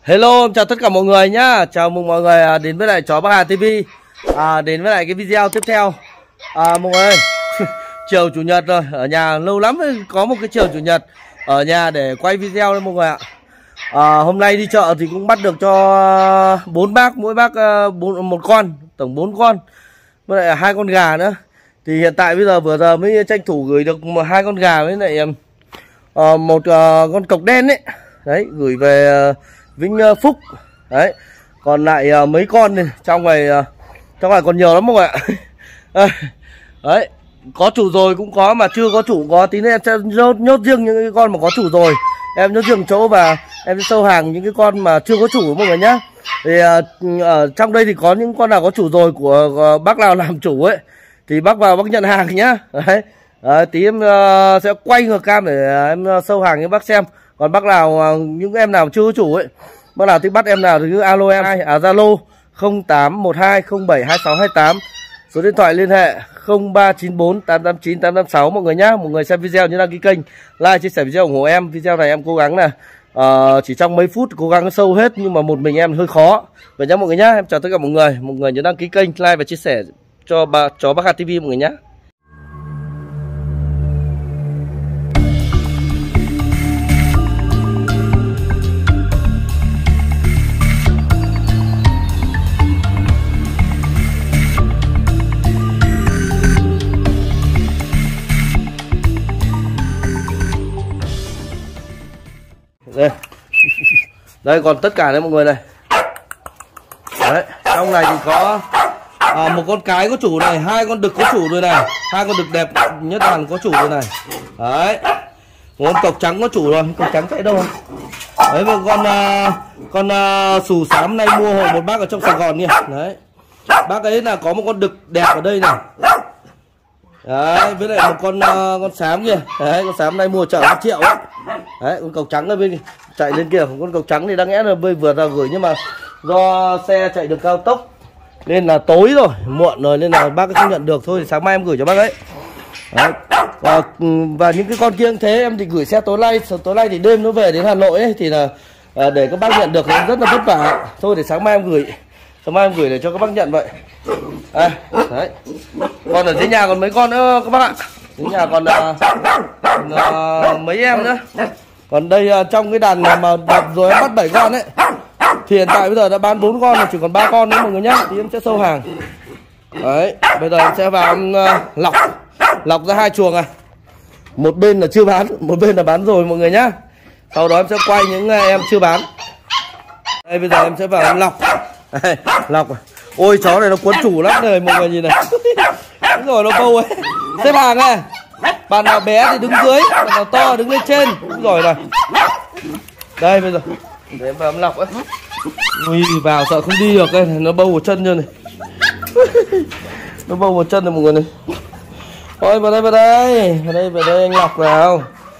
Hello, chào tất cả mọi người nhá. Chào mừng mọi người đến với lại chó Bắc Hà TV. Đến với lại cái video tiếp theo. Mọi người ơi, chiều chủ nhật rồi, ở nhà lâu lắm mới có một cái chiều chủ nhật ở nhà để quay video đấy mọi người ạ. Hôm nay đi chợ thì cũng bắt được cho 4 bác, mỗi bác một con, tổng 4 con. Với lại 2 con gà nữa. Thì hiện tại bây giờ vừa giờ mới tranh thủ gửi được 2 con gà với lại một con cộc đen ấy. Đấy, gửi về Vĩnh Phúc. Đấy. Còn lại mấy con này trong này còn nhiều lắm mọi người ạ. Đấy, có chủ rồi cũng có, mà chưa có chủ có. Tí nữa em sẽ nhốt riêng những cái con mà có chủ rồi, em nhốt riêng chỗ và em sẽ sâu hàng những cái con mà chưa có chủ mọi người nhá. Thì ở trong đây thì có những con nào có chủ rồi của bác nào làm chủ ấy thì bác vào bác nhận hàng nhá. Đấy. Tí em sẽ quay ngược cam để em sâu hàng cho bác xem. Còn bác nào, những em nào chưa có chủ ấy, bác nào thích bắt em nào thì cứ alo em, Zalo 0812072628, số điện thoại liên hệ 0394 889 856 mọi người nhá. Mọi người xem video nhớ đăng ký kênh, like, chia sẻ video ủng hộ em. Video này em cố gắng là chỉ trong mấy phút cố gắng sâu hết, nhưng mà một mình em hơi khó vậy nhá mọi người nhá. Em chào tất cả mọi người nhớ đăng ký kênh, like và chia sẻ cho chó Bắc Hà TV mọi người nhá. Đây còn tất cả đấy mọi người này. Đấy, trong này thì có một con cái có chủ này, 2 con đực có chủ rồi này, 2 con đực đẹp nhất đàn có chủ rồi này. Đấy, một con cộc trắng có chủ rồi, cộc trắng chạy đâu? Đấy, một con xù xám này mua hộ một bác ở trong Sài Gòn nha. Đấy, bác ấy là có một con đực đẹp ở đây này. Đấy, với lại một con xám kia. Đấy, con xám này mua chợ 1 triệu ấy. Đấy, con cộc trắng ở bên chạy lên kia. Con cộc trắng thì đáng lẽ là vừa ra gửi, nhưng mà do xe chạy được cao tốc nên là tối rồi, muộn rồi nên là bác ấy không nhận được thôi, thì sáng mai em gửi cho bác ấy. Đấy. Và những cái con kia cũng thế, em thì gửi xe tối nay thì đêm nó về đến Hà Nội ấy, thì là để các bác nhận được thì rất là vất vả. Thôi để sáng mai em gửi để cho các bác nhận vậy. Đấy. Còn ở dưới nhà còn mấy con nữa các bác ạ. Dưới nhà còn mấy em nữa. Còn đây trong cái đàn mà đập rồi em bắt 7 con ấy, thì hiện tại bây giờ đã bán 4 con rồi, chỉ còn 3 con nữa mọi người nhá. Thì em sẽ sâu hàng. Đấy, bây giờ em sẽ vào em lọc ra 2 chuồng này. Một bên là chưa bán, một bên là bán rồi mọi người nhá. Sau đó em sẽ quay những em chưa bán. Đây bây giờ em sẽ vào em lọc. Đây, lọc. Ôi chó này nó cuốn chủ lắm rồi mọi người nhìn này. Đúng rồi, nó bâu ấy. Xếp hàng này. Bạn nào bé thì đứng dưới, bạn nào to đứng lên trên. Đúng rồi này. Đây bây giờ để em vào em lọc ấy. Ui, vào sợ không đi được đây, nó bâu vào chân như này. Nó bâu vào chân này mọi người này. Thôi vào đây anh lọc nào.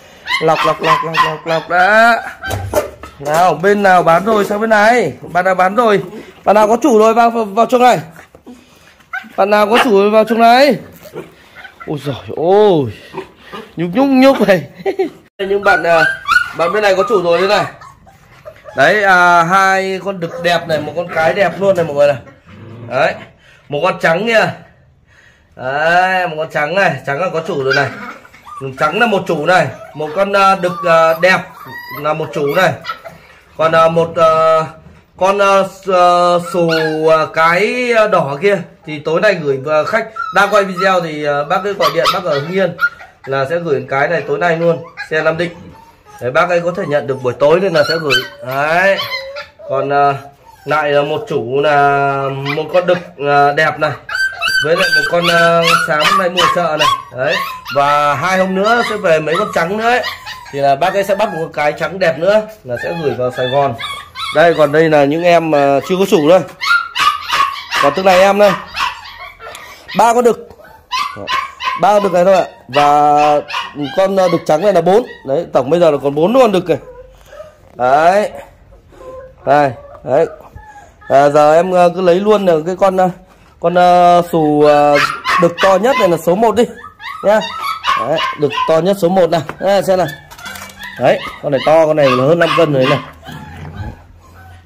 Lọc đã. Nào, bên nào bán rồi sang bên này. Bạn nào bán rồi, bạn nào có chủ rồi vào trong này. Bạn nào có chủ rồi vào trong này. Ôi giời ôi, nhúc này. Nhưng bạn bên này có chủ rồi thế này. Đấy, 2 con đực đẹp này, một con cái đẹp luôn này mọi người này. Đấy, một con trắng nha. Đấy, một con trắng này, trắng là có chủ rồi này. Trắng là một chủ này, một con đực đẹp là một chủ này. Còn một con xù cái đỏ kia thì tối nay gửi khách đang quay video thì bác ấy gọi điện, bác ở Hưng Yên là sẽ gửi cái này tối nay luôn, xe Nam Định. Đấy, bác ấy có thể nhận được buổi tối nên là sẽ gửi. Đấy. Còn lại là một chủ là một con đực đẹp này, với lại một con xám này mua chợ này. Đấy. Và 2 hôm nữa sẽ về mấy con trắng nữa ấy. Thì là bác ấy sẽ bắt một cái trắng đẹp nữa là sẽ gửi vào Sài Gòn. Đây, còn đây là những em mà chưa có chủ đây. Còn tức này em đây 3 con đực. 3 con đực này thôi ạ. Và con đực trắng này là 4. Đấy, tổng bây giờ là còn 4 con đực này. Đấy. Đây, đấy. Giờ em cứ lấy luôn được cái con xù đực to nhất này là số 1 đi nhá. Đấy, đực to nhất số 1 này. Xem nào. Đấy, con này to, con này là hơn 5 cân rồi này.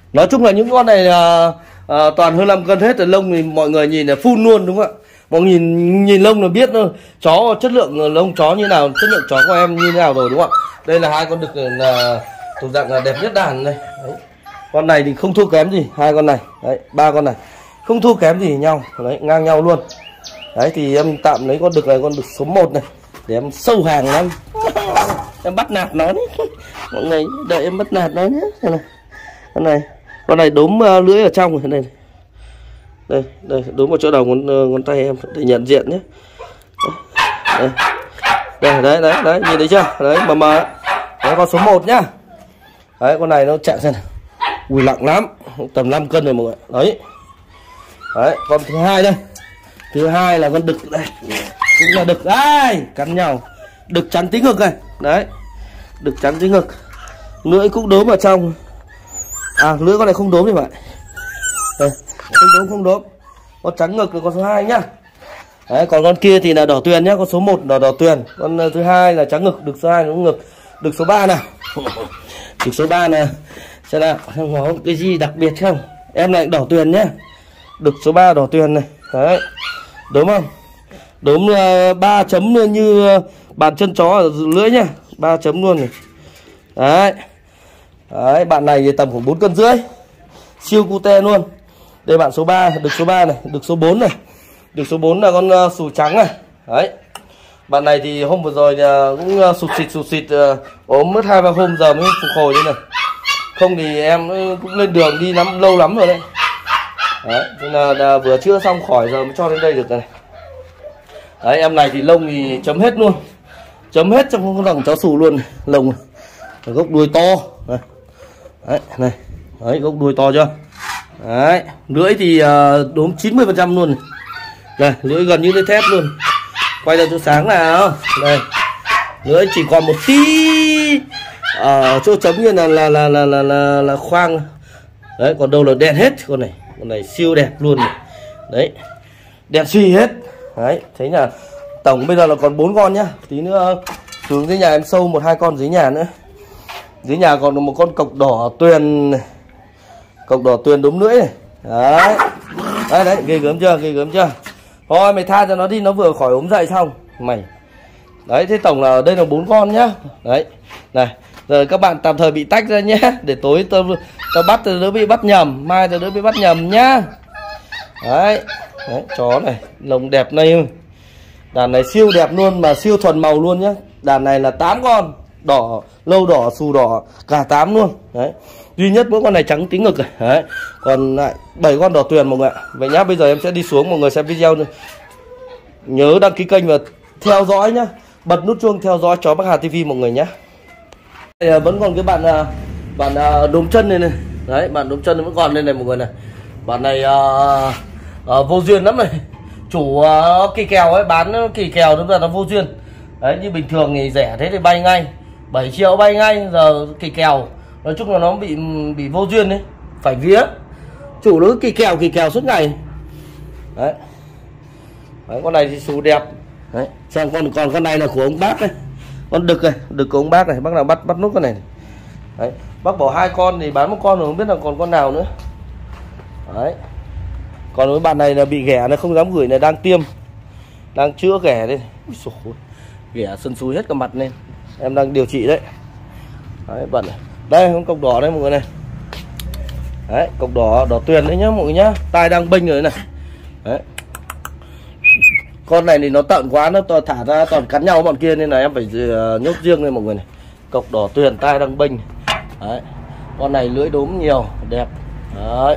Nói chung là những con này là toàn hơn 5 cân hết, rồi lông thì mọi người nhìn là phun luôn đúng không ạ? Mọi người nhìn lông là biết thôi, chó chất lượng lông chó như nào, chất lượng chó của em như nào rồi đúng không ạ? Đây là hai con đực là thuộc dạng là đẹp nhất đàn này. Đấy. Con này thì không thua kém gì, hai con này, đấy, ba con này không thua kém gì nhau, đấy, ngang nhau luôn. Đấy thì em tạm lấy con đực này, con đực số 1 này để em sâu hàng lắm. Em bắt nạt nó đấy. Mọi người đợi em bắt nạt nó nhé. Con này đốm lưỡi ở trong này. Đây đốm vào chỗ đầu ngón tay em để nhận diện nhé. Đấy, nhìn thấy chưa? Đấy mờ. Đấy con số 1 nhá. Đấy con này nó chạy xem này. Ui nặng lắm, tầm 5 cân rồi mọi người. Đấy, con thứ hai đây. Thứ hai là con đực đây. Cũng là đực ai cắn nhau. Đực chắn tí ngực này. Đấy. Đực chắn tí ngực. Lưỡi cũng đốm ở trong. À lưỡi con này không đốm thì vậy. Đây, không đốm. Con trắng ngực là con số 2 nhá. Đấy, còn con kia thì là đỏ tuyền nhá, con số 1 là đỏ tuyền. Con thứ hai là trắng ngực, đực số 2 là ngực. Đực số 3 nào. Đực số 3 này. Xem nào, có cái gì đặc biệt không? Em này đỏ tuyền nhá. Đực số 3 đỏ tuyền này. Đấy. Đúng không? Đốm 3 chấm như bàn chân chó ở lưỡi nhá, 3 chấm luôn này. Đấy, bạn này thì tầm khoảng 4 cân rưỡi. Siêu cute luôn. Đây bạn số 3, đực số 3 này, đực số 4 này. Đực số 4 là con sù trắng này. Đấy. Bạn này thì hôm vừa rồi cũng sụt xịt ốm mất 2-3 hôm giờ mới phục hồi đây này. Không thì em cũng lên đường đi lâu lắm rồi đấy. Đấy, nên là vừa chữa xong khỏi giờ mới cho đến đây được này. Đấy, em này thì lông thì chấm hết luôn. Chấm hết trong con rồng chó sù luôn này. Lông này. Gốc đuôi to. Này. Đấy, gốc đuôi to chưa? Đấy, lưỡi thì đốm 90% luôn này. Này, lưỡi gần như cái thép luôn. Quay ra chỗ sáng nào. Đây. Lưỡi chỉ còn một tí ở chỗ chấm như là khoang. Đấy, còn đâu là đen hết con này. Con này siêu đẹp luôn này. Đấy. Đen suy hết. Đấy, thấy là tổng bây giờ là còn 4 con nhá. Tí nữa xuống dưới nhà em sâu 1-2 con dưới nhà nữa. Dưới nhà còn một con cộc đỏ tuyền này. Cộc đỏ tuyền đốm lưỡi này. Đấy, ghê gớm chưa? Thôi mày tha cho nó đi, nó vừa khỏi ốm dậy xong mày. Đấy, thế tổng là ở đây là 4 con nhá. Đấy. Này, giờ các bạn tạm thời bị tách ra nhé, để tối tao bắt tao đỡ bị bắt nhầm, mai tao đỡ bị bắt nhầm nhá. Đấy, chó này, lông đẹp này. Đàn này siêu đẹp luôn mà siêu thuần màu luôn nhá. Đàn này là 8 con, đỏ, lâu đỏ, xù đỏ, cả 8 luôn. Đấy. Duy nhất mỗi con này trắng tí ngực này. Đấy. Còn lại 7 con đỏ tuyền mọi người ạ. Vậy nhá, bây giờ em sẽ đi xuống, mọi người xem video nữa. Nhớ đăng ký kênh và theo dõi nhá. Bật nút chuông theo dõi Chó Bắc Hà TV mọi người nhé. Vẫn còn cái bạn đốm chân này này. Đấy, bạn đốm chân vẫn còn đây này mọi người này. Bạn này vô duyên lắm này. Chủ kỳ kèo ấy, bán kỳ kèo đúng là nó vô duyên. Đấy, như bình thường thì rẻ thế thì bay ngay 7 triệu bay ngay, giờ kỳ kèo nói chung là nó bị vô duyên đấy, phải vía. Chủ nó kỳ kèo suốt ngày. Đấy. Đấy, con này thì xù đẹp. Đấy, xem còn con này là của ông bác này. Con đực này, đực của ông bác này, bác nào bắt nút con này. Đấy, bác bỏ 2 con thì bán 1 con rồi, không biết là còn con nào nữa. Đấy. Còn với bạn này là bị ghẻ, nó không dám gửi này, đang tiêm. Đang chữa ghẻ đây. Ui, ghẻ sân súi hết cả mặt lên. Em đang điều trị đấy. Đấy, bẩn này. Đây, con cộc đỏ đây mọi người này. Đấy, cộc đỏ tuyền đấy nhá mọi người nhá. Tai đang bênh rồi này. Đấy. Con này thì nó tợn quá, nó thả ra toàn cắn nhau bọn kia nên là em phải nhốt riêng lên mọi người này. Cộc đỏ tuyền, tai đang bênh. Đấy. Con này lưỡi đốm nhiều, đẹp. Đấy.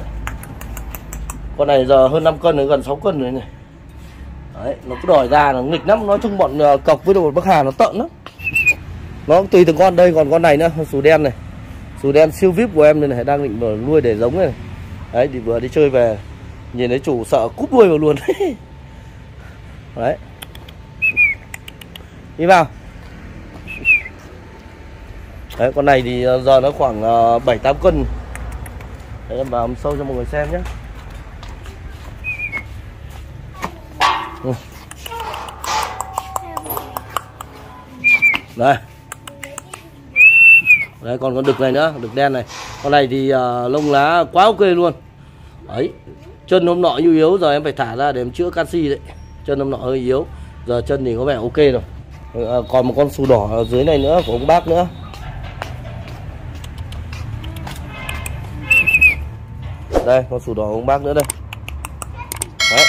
Con này giờ hơn 5 cân, gần 6 cân rồi này. Đấy, nó cứ đòi ra, nó nghịch lắm. Nói chung bọn cọc với đồ Bắc Hà nó tợn lắm. Nó tùy từng con. Đây còn con này nữa, xù đen này. Xù đen siêu vip của em đây này, đang định nuôi để giống này. Đấy, thì vừa đi chơi về nhìn thấy chủ sợ cúp đuôi vào luôn. Đấy. Đi vào. Đấy, con này thì giờ nó khoảng 7-8 cân. Đấy, em vào sâu cho mọi người xem nhé. Đây. Đấy, còn con đực này nữa, đực đen này. Con này thì lông lá quá ok luôn. Đấy, chân hôm nọ như yếu, giờ em phải thả ra để em chữa canxi đấy. Chân hôm nọ hơi yếu, giờ chân thì có vẻ ok rồi. Còn một con sù đỏ ở dưới này nữa của ông bác nữa. Đây, con sù đỏ của ông bác nữa đây. Đấy.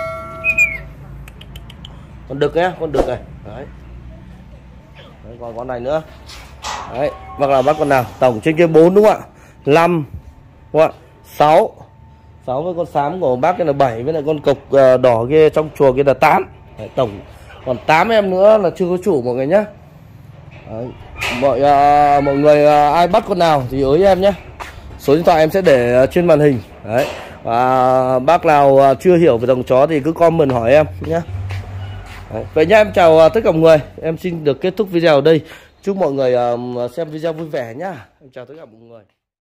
Con đực nhé, con đực này. Đấy. Đấy, còn con này nữa. Đấy, bác nào bắt con nào? Tổng trên kia 4 đúng không ạ? 5 đúng không ạ? 6 với con xám của bác cái là 7, với lại con cộc đỏ kia trong chùa kia là 8. Đấy, tổng còn 8 em nữa là chưa có chủ mọi người nhé. Đấy, mọi người ai bắt con nào thì ới em nhé. Số điện thoại em sẽ để trên màn hình. Đấy. Và bác nào chưa hiểu về dòng chó thì cứ comment hỏi em nhé. Đấy. Vậy nhá, em chào tất cả mọi người. Em xin được kết thúc video ở đây. Chúc mọi người xem video vui vẻ nhá. Em chào tất cả mọi người.